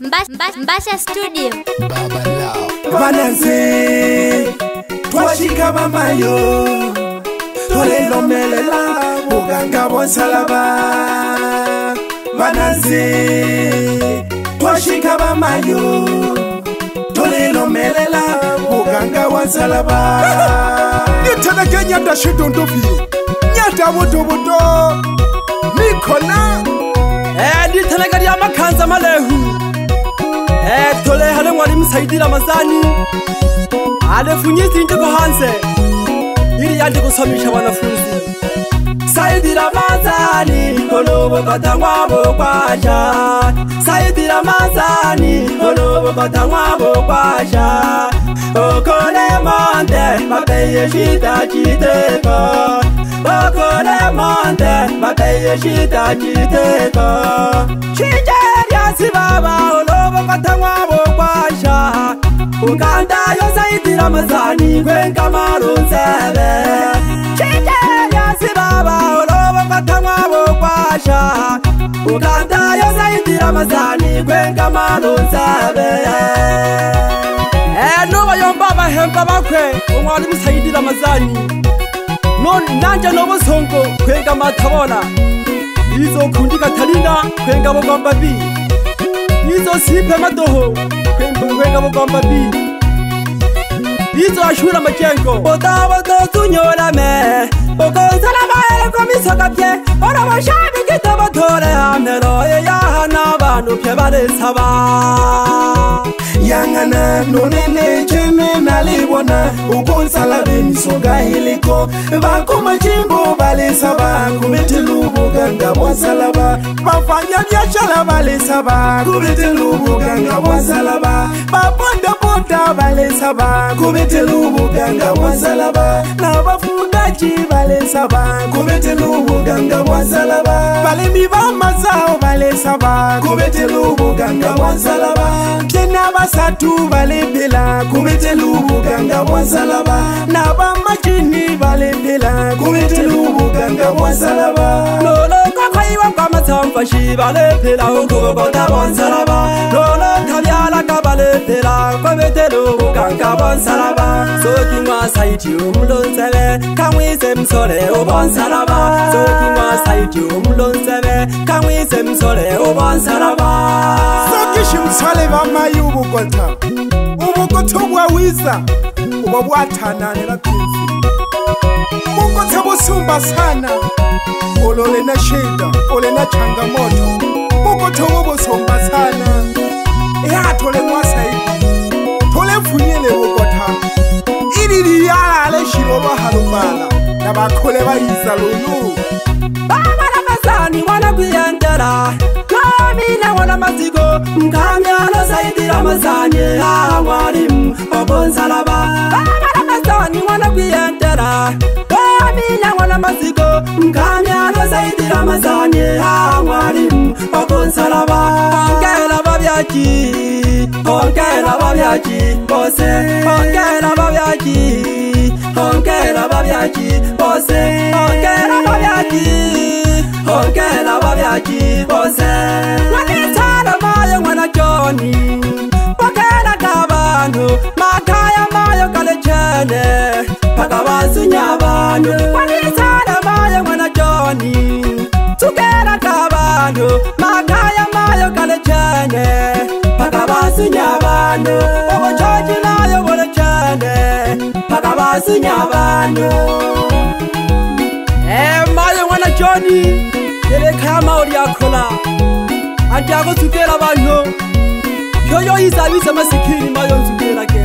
Mbasha Studio. Bananze twashika mamayo tolelo melela uganga bonsalaba. Bananze twashika mamayo tolelo melela uganga bonsalaba. Nitana Kenya tashidondo fi nyata buto Nicola nitana gari amakanza malehu tole hale mwalimu Saidi Ramazani alefunyisi ndiko hanse ili yandi kusomisha wanafunzi. Saidi Ramazani kolobo katangwabo kwasha. Saidi Ramazani kolobo katangwabo kwasha. Okole monde mapeye shita chiteko. Okole monde mapeye shita chiteko. Chijeria sibaba olobo katangwabo kwasha. Uganda yo Saidi Ramazani kwenka marunzebe. Chijeria sibaba olobo katangwabo kwasha. Uganda yo Saidi Ramazani kwenka marunzebe. Nuba yomba bahemba bakwe umwalimu Saidi Ramazani. Nanje nobo songo kwenga matabona. Izo kundika talina kwenga bogomba bi. Izo sipe madoho kwenga bogomba bi. Izo ashura majengo boda tunyora me. Bogonzala baele komisoka pye. Ora bashabi kitaba tore amero ya hana bantu pye bare saba. Yangana nonene cheme nalibona ukonsala bemisoga heliko bakoma jimbo bale saba kubetelu ganga bwasalaba bafanya biashara bale saba kubetelu ganga bwasalaba baponda bale saba kubetelu ganga bwasalaba na bafungaji bale saba kubetelu ganga bwasalaba bale miba mazao bale saba kubetelu ganga bwasalaba tena basatu bale bela kubetelu ganga bwasalaba na bamachini bale bela kubetelu ganga bwasalaba lolo kakaiwa kama tamfashi bale bela kubeta bwasalaba lolo tabyala kabale bela kubetelu ganga bwasalaba sokingwa Saidi umlonzele kamwise msole ubonsalaba sokingwa Saidi umlonzele kamwise msole ubonsalaba sokishi msole bamayi ubukota bwawiza uba bwatananira kwisi ubukota busumba sana olole na shida ole na changamoto ubukota busumba sana tole mwa Saidi tole mfunyele ubukota ili yala ale shirolo harubala na bakole bayiza lulu Baba Ramazani wana kuyendera Kamina wana mazigo Mkamyano Saidi Ramazani mwalimu obonsalaba Baba Ramazani wana kuyendera Kamina wana mazigo Mkamyano Saidi Ramazani mwalimu obonsalaba Ongela babyaji Ongela babyaji bose Ongela babyaji Ongela babyaji bose Ongela babyaji Ongela babyaji bose Wanitala mayo mwana Johnny Pagana kabantu Makaya mayo kalechene Pagabasunya abantu Wanitala mayo mwana Johnny Tukera kabantu Makaya mayo kalechene Pagabasunya abantu Obochoji nayo bolechene Pagabasunya abantu mayo mwana Johnny Yereka maori akola Andiago tukera abantu Kyoyo izabise masikini mayo tukera ke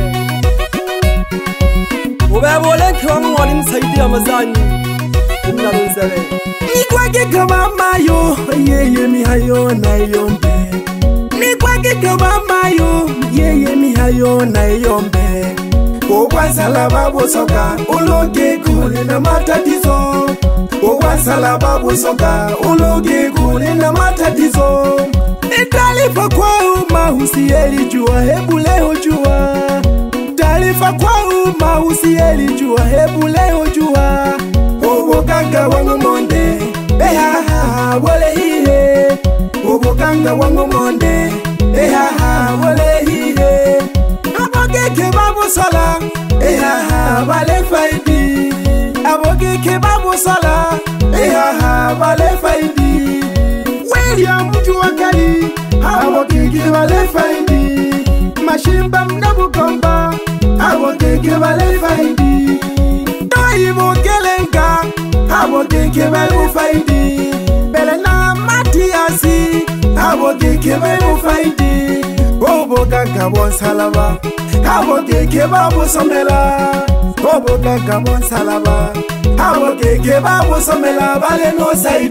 Ubebole kwa mwalimu Saidi Ramazani Umnalonzele Nikwake kama mayo yeye mihayo na yombe Nikwake kama mayo yeye mihayo na yombe Obwasalaba busoka uloge kule na matatizo Obwasalaba busoka uloge kule na matatizo Taarifa kwa umma usiyelijua hebu leo jua Taarifa kwa umma usiyelijua hebu leo jua Oboganga wangu monde beha wale hihe Oboganga wangu monde ehaha bolehihe abogeke babusala ehaha bale faidi abogeke babusala ehaha bale faidi William Juakali abogeke bale faidi Mashimba mnabukomba abogeke bale faidi Taibo kelenga abogeke bale faidi Belena Matiasi abogeke bale faidi Bobo ganga bon salaba abogeke babu somela Bobo ganga bon salaba abogeke babu somela bale no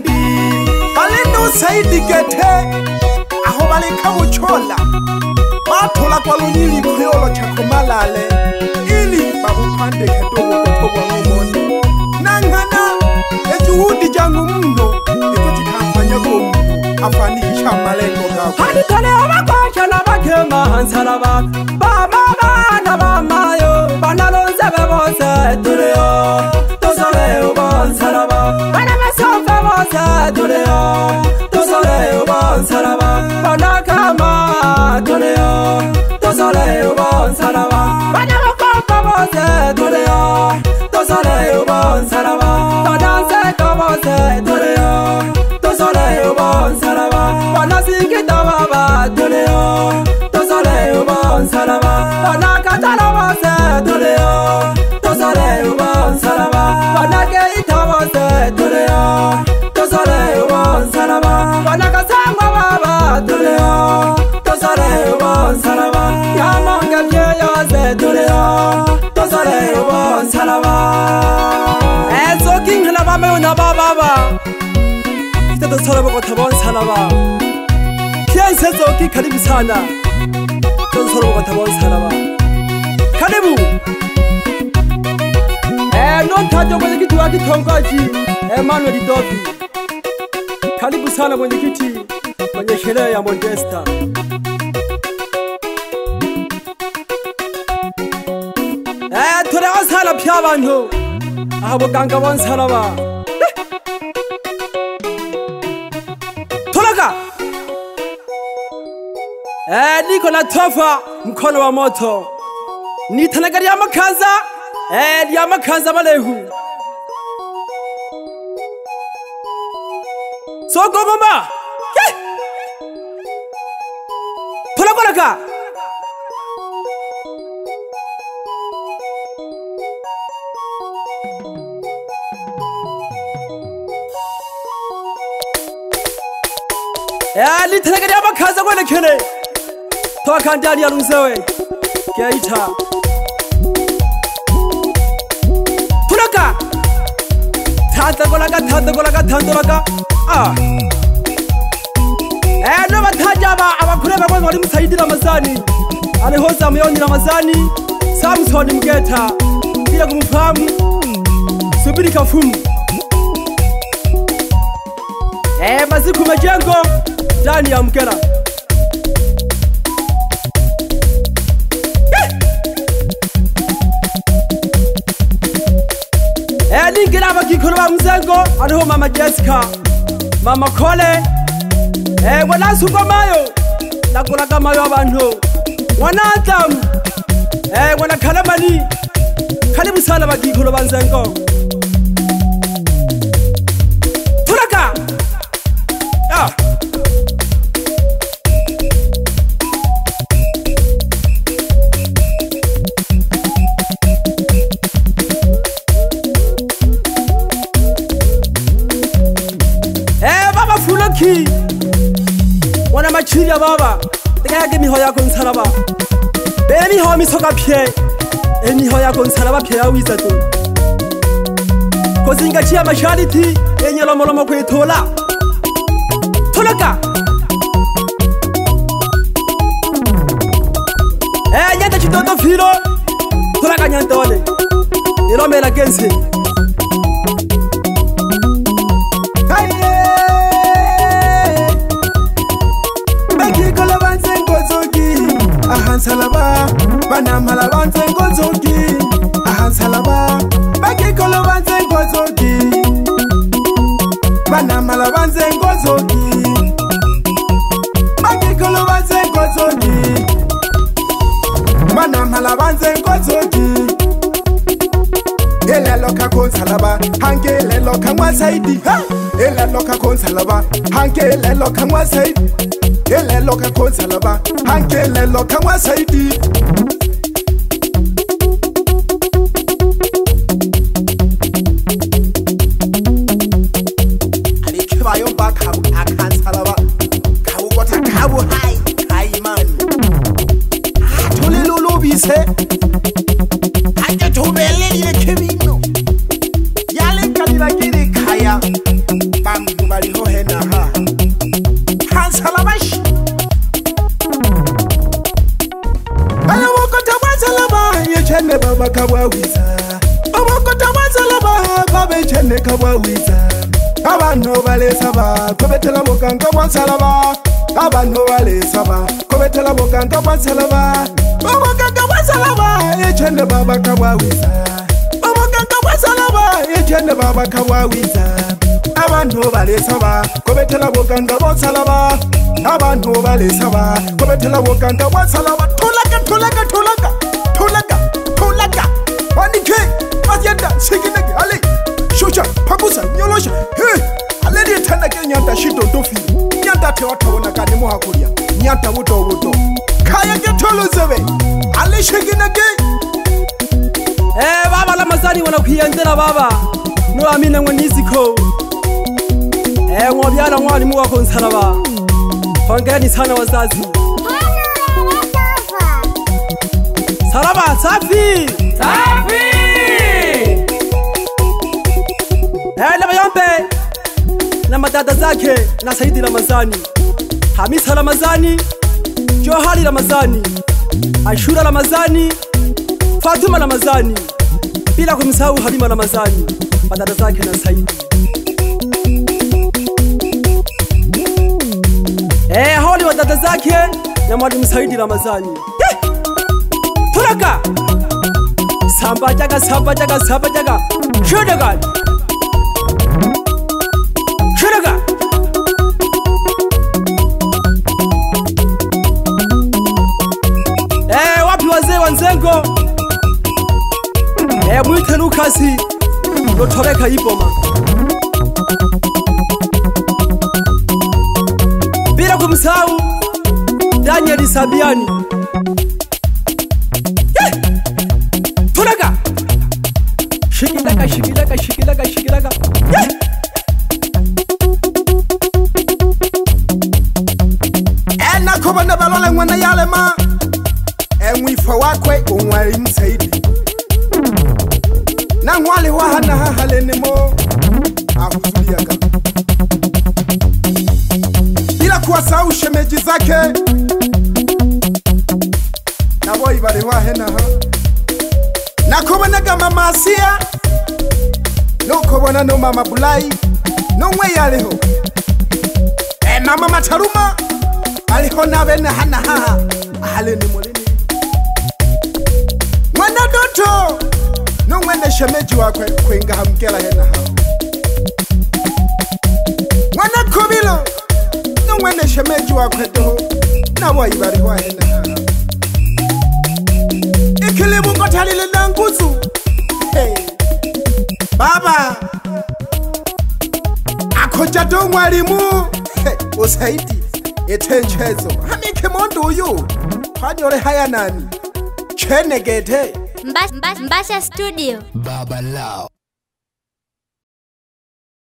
saidi gete aho bale kabuchola Matola kwa lunyili kriolo chakumalale ili babupande katogo kutogwa ngomoni Nangana ejuhudi jangu mno ito chikamfanya kumu afanikisha malengo gabu Hadi tole omakosha na bakema hansalaba Baba na bamayo banalonze bebose tuleo Tozole ubansalaba Banemesofe bose tuleo Tozole ubansalaba Banakama tuleo Tozole ubansalaba Banyamukompa bose tuleo Tozole ubansalaba Bananseka bose tuleo Tozole ubansalaba Banasikita baba tuleo Tozole ubansalaba Banakatala bose tuleo Tozole ubansalaba Banakeita bose tuleo Tozole ubansalaba Banakasangwa baba tuleo Tozole ubansalaba Yamonga byeyose tuleo Tozole ubansalaba Ezo kinghela bame na baba Kita tozole ubansalaba Kiense zoki karibu sana Tozole ubansalaba Karibu Nontajo mwenyekiti wa kitongoji Emmanuel Dovi Karibu sana mwenyekiti kwenye sherehe ya Modesta Tulewa sana pia abantu Ahabo ganga bonsalaba Tulaga Niko na tofa mkono wa moto Nitanaga liyamakaza liyamakaza balehu Soko mama Tulaga Nitanaga liyamakaza kwele kene Toka ndani ya lunzewe Geita Tulaga Tandolaga No batajaba abakureba bose bari Musaidi Ramazani Aliho Samuyoni Ramazani Samson Mgeta Bila kumfahamu Subiri Kafumu Maziku Majengo ndani ya Mkera Ningira abagikoro ba Mzengo aliho mama Jessica Mama Kole Wana suko mayo Nakulaga mayo abantu Wana Adam Wana Kalamani Karibu sana bagikoro ba Mzengo Tulaga Fuloki Wana machiri ya baba Tegayage miho yako nsaraba Bemi ho misoka pye Miho yako nsaraba pye ya wizatu Kozinga chia mashariti Enye lomolomo kwe tola Tulaga Nyanta chitoto filo Tulaga nyanta wale Nilome la gensi Ahansalaba, banamala banze ngozogi. Ahansalaba, bakikolo banze ngozogi. Banamala banze ngozogi. Bakikolo banze ngozogi. Saidi elelo ka konsalaba hanke elelo ka ngwa Saidi elelo ka konsalaba hanke elelo ka ngwa Saidi ali kiba yo ba ka akansalaba ka ukota ka bu hai kai man tulilulu bise ake tubele ile kibino yale kalila kiri kaya bambu bali ho hena ha kansalabash ala wokota wasalaba yechene baba kawawiza wokota wasalaba baba yechene kawawiza abantu balesaba kobetela mokanga wasalaba abantu balesaba kobetela mokanga wasalaba mokanga wasalaba yechene baba kawawiza mokanga wasalaba yechene baba kawawiza abantu balesaba kobetela mokanga wasalaba abantu balesaba kobetela mokanga wasalaba tulaga wanike masyenda sikineke ale shusha pakusa nyolosha ale di tanda ke nyanta shito dofi nyanta te watawona kane mo hakulia nyanta buto kaya ke tolozebe ale sikineke baba Ramazani wanakuiendela baba no amina ngwaniziko ngobyala mwalimu wako nsalaba hongereni sana wazazi salaba safi laba yombe na madada zake na Saidi Ramazani, Hamisa Ramazani, Johari Ramazani, Ashura Ramazani, Fatuma Ramazani, bila kumsahau Halima Ramazani, madada zake na Saidi. Hao ni madada zake na mwalimu Saidi Ramazani. Turaka samba jaga shudaga wapi wazee wanzengo mwite Lukasi lotobeka iboma bila kumsahau Daniel Sabiani. Turaka shikilaga ena kubana balole ngwana yale ma mwifa wakwe umwalimu Saidi na ngwali wa hana halene mo afuliaga bila kuwasahau shemeji zake na boy bali wa hena ha na kubanaga mama Asia no kubona no mama Bulai no mwe yaleho mama Mataruma aliho na bena hana ha halene moleni mwana doto no mwende shemeji wakwe kwenga hamkela hena ha mwana Kobilo no mwende shemeji wakwe doho na boy bali wa hena ha ikilimu kotalile na nguzu baba akoja do mwalimu Saidi etenchezo hamike mondo uyu hanyore haya nani chenegete Mbasha Studio Baba Lao.